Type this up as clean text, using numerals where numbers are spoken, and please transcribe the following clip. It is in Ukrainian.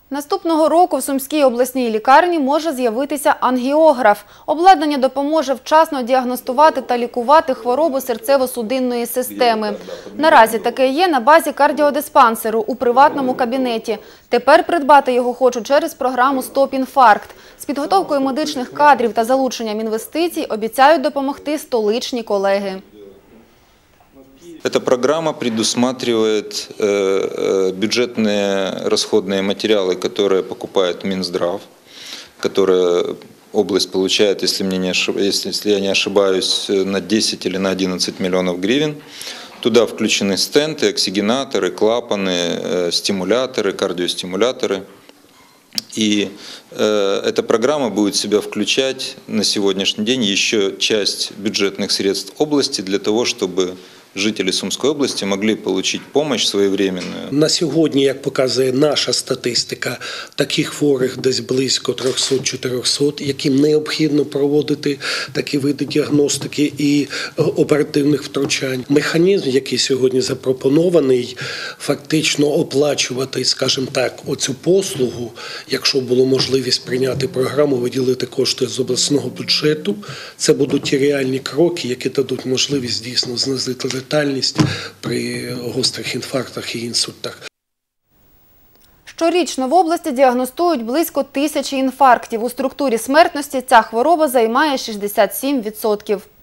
Наступного року в Сумській обласній лікарні може з'явитися ангіограф. Обладнання допоможе вчасно діагностувати та лікувати хворобу серцево-судинної системи. Наразі таке є на базі кардіодиспансеру у приватному кабінеті. Тепер придбати його хочуть через програму «Стоп-інфаркт». З підготовкою медичних кадрів та залученням інвестицій обіцяють допомогти столичні колеги. Эта программа предусматривает бюджетные расходные материалы, которые покупает Минздрав, которые область получает, если я не ошибаюсь, на 10 или на 11 миллионов гривен. Туда включены стенты, оксигенаторы, клапаны, стимуляторы, кардиостимуляторы. И эта программа будет в себя включать на сегодняшний день еще часть бюджетных средств области для того, чтобы жителі Сумської області могли отримати допомогу своєвременну. На сьогодні, як показує наша статистика, таких хворих десь близько 300-400, яким необхідно проводити такі види діагностики і оперативних втручань. Механізм, який сьогодні запропонований, фактично оплачувати, скажімо так, оцю послугу, якщо було можливість прийняти програму, виділити кошти з обласного бюджету, це будуть ті реальні кроки, які дадуть можливість дійсно знизити летальність при гострих інфарктах і інсультах. Щорічно в області діагностують близько 1000 інфарктів. У структурі смертності ця хвороба займає 67%.